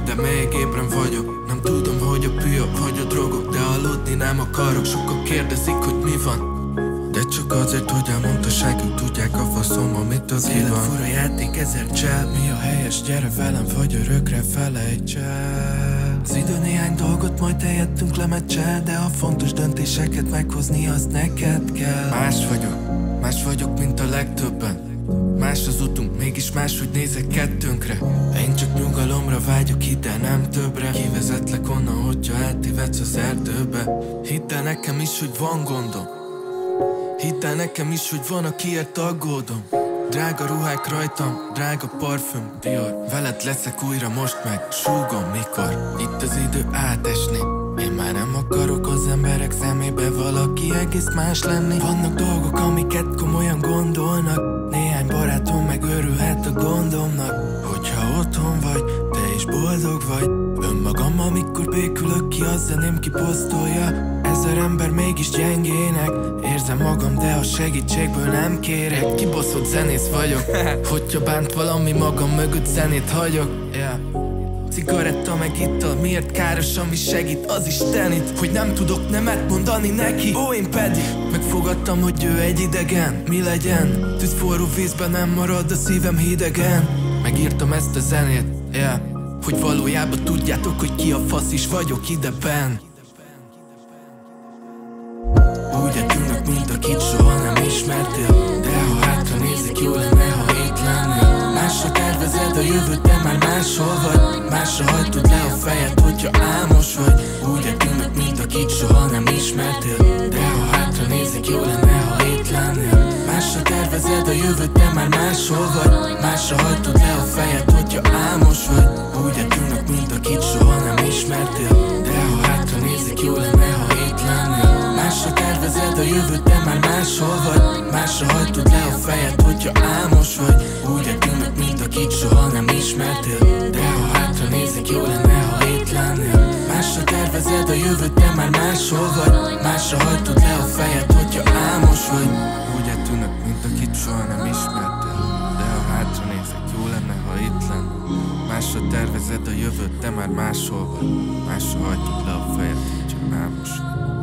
de még ébren vagyok. Nem tudom, hogy a pia vagy a drogok, de aludni nem akarok. Sokan kérdezik, hogy mi van, de csak azért, hogy elmondhassák, ők tudják a faszom, amit az élet fura játék, ezer csel. Mi a helyes, gyere velem, vagy örökre felejts el. Az idő néhány dolgot majd helyettünk lemecsel, de a fontos döntéseket meghozni azt neked kell. Más vagyok, mint a legtöbben. Más az utunk, mégis máshogy nézek kettőnkre. Én csak nyugalomra vágyok, hidd el, nem többre. Kivezetlek onnan, hogyha eltévedsz az erdőbe. Hidd el nekem is, hogy van gondom. Hidd el nekem is, hogy van, akiért aggódom. Drága ruhák rajtam, drága parfüm, Dior. Veled leszek újra most meg, súgom mikor. Itt az idő átesni. Én már nem akarok az emberek szemébe valaki egész más lenni. Vannak dolgok, amiket komolyan gondolnak. Néhány barátom meg örülhet a gondomnak. Hogyha otthon vagy, te is boldog vagy. Önmagam, amikor békülök ki, a zeném kiposztolja. Ezer ember mégis gyengének érzem magam, de a segítségből nem kérek. Kibaszott zenész vagyok. Hogyha bánt valami, magam mögött zenét hagyok, yeah. Cigaretta meg ittal, miért káros, ami segít az Istenit, hogy nem tudok nemet mondani neki. Ó, én pedig megfogadtam, hogy ő egy idegen. Mi legyen? Tűz forró vízben nem marad a szívem hidegen. Megírtam ezt a zenét, yeah. Hogy valójában tudjátok, hogy ki a fasz is vagyok ideben. Úgy eltűnök, mint akit soha nem ismertél. De ha hátra nézik, jó lenne, ha itt lennél. Másra tervezed a jövőt, de már máshol vagy. Másra hajtod le a fejed, hogyha álmos vagy. Úgy eltűnök, mint akit soha nem ismertél. De ha hátra nézik, jó lenne, ha itt lennél. Másra tervezed a jövőt, de már máshol vagy. Másra hajtod le a fejed, hogyha álmos vagy. Úgy eltűnök, mint akit soha nem ismertél. De ha hátra nézik, jó lenne, ha itt lennél. Másra tervezed a jövőt, de már máshol vagy. Másra hajtod le a fejed, hogyha álmos vagy. Úgy eltűnök, mint akit soha nem ismertél. De ha hátra nézik, jó lenne, ha itt lennél. Másra tervezed a jövőt, de már máshol vagy. Másra hajtod le a fejed, hogyha álmos vagy. Úgy eltűnök, mint akit soha nem ismertél. De ha hátra nézik, jó lenne, ha itt lenne. Másra tervezed a jövőt, de már máshol vagy. Másra hajtod le a fejed, hogyha álmos vagy.